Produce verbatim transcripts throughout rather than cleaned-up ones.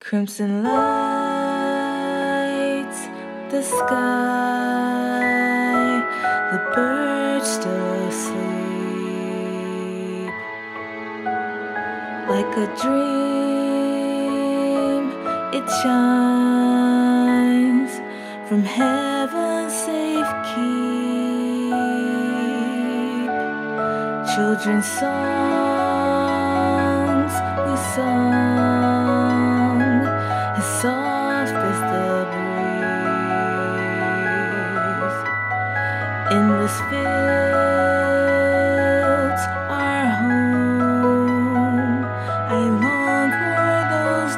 Crimson lights the sky, the birds still asleep. Like a dream, it shines from heaven's safe keep. Children's songs we sung, as soft as the breeze. Endless fields, our home. I long for those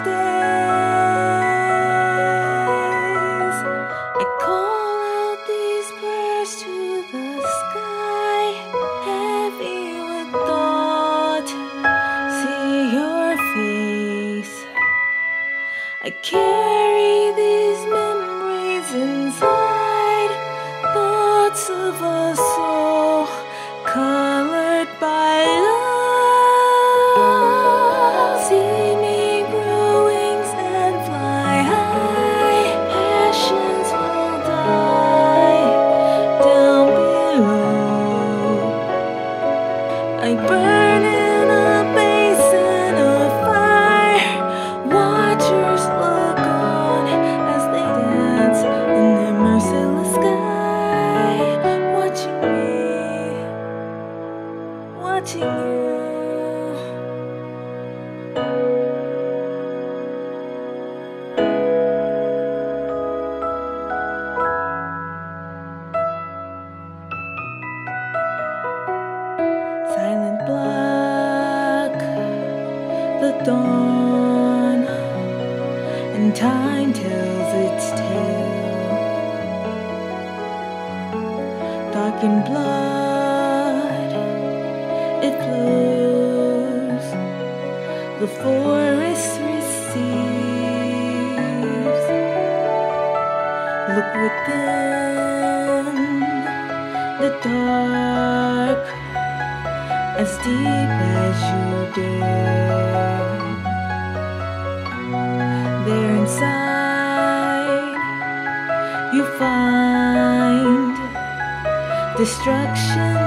days. I call out these prayers to the sky, heavy with thought. See your face. I carry these memories inside, thoughts of a soul colored by love. See me grow wings and fly high, passions will die down below. I burn in a basin of fire, watchers look on as they dance in their merciless sky, watching me, watching you. Silent block the dawn, and time tells its tale. Dark in blood, it flows. The forest receives. Look within the dark, as deep as you dare. There inside you find destruction